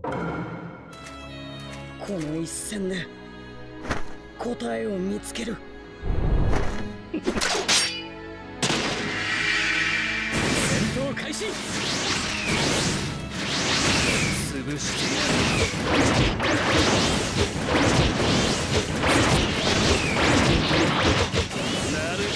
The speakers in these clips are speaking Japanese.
この一戦で答えを見つける。戦闘開始。潰してやる。なる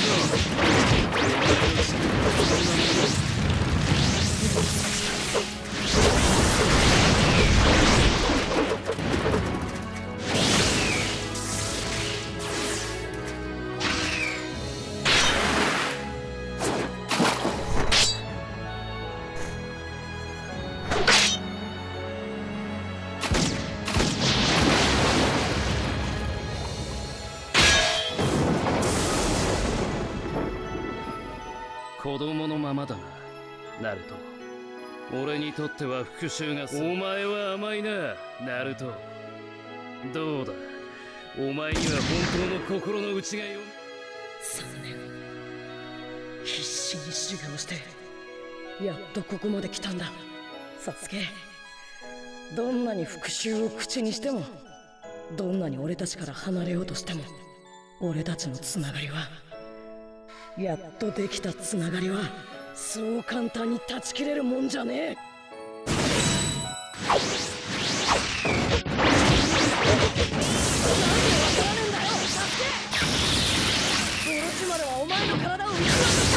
子供のままだな、ナルト。俺にとっては復讐がお前は甘いな、ナルト。どうだ、お前には本当の心の内が読め。3年必死に修行してやっとここまで来たんだ、サスケ。どんなに復讐を口にしても、どんなに俺たちから離れようとしても、俺たちのつながりは、やっとできたつながりはそう簡単に断ち切れるもんじゃねえ。なんで分からねえんだよ、サスケ。オロチマルはお前の体を撃ち落とした。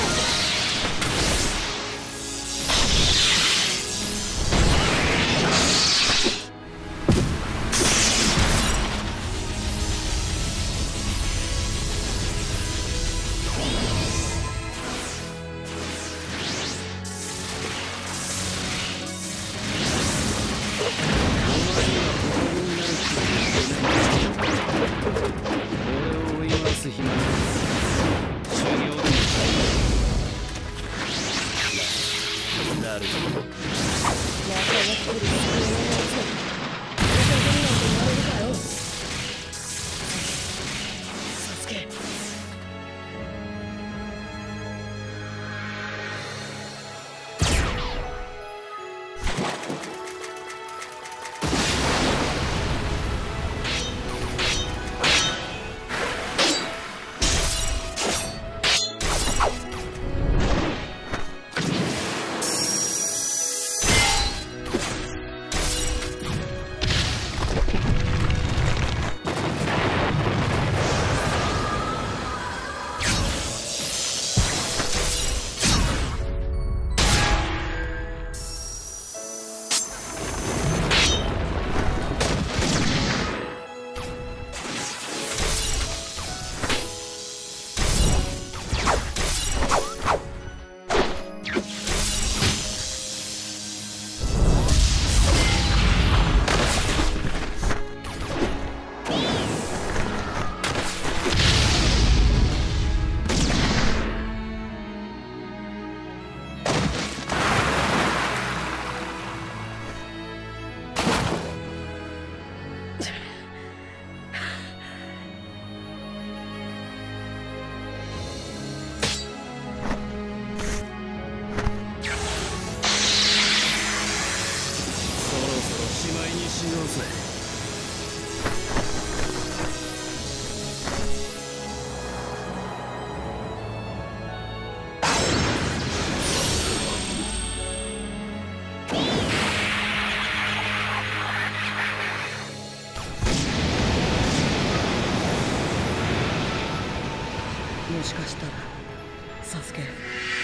もしかしたらサスケ、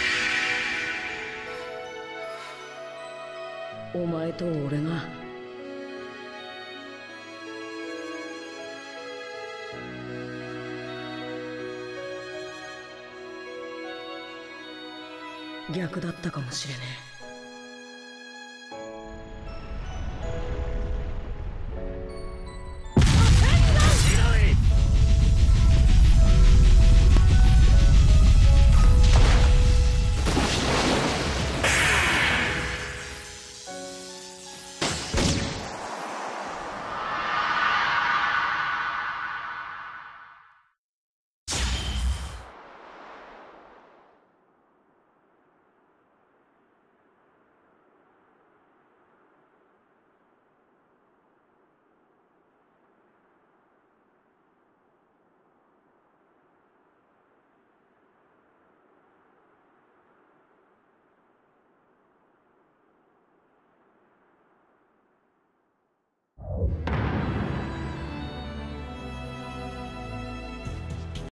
お前と俺が逆だったかもしれねえ。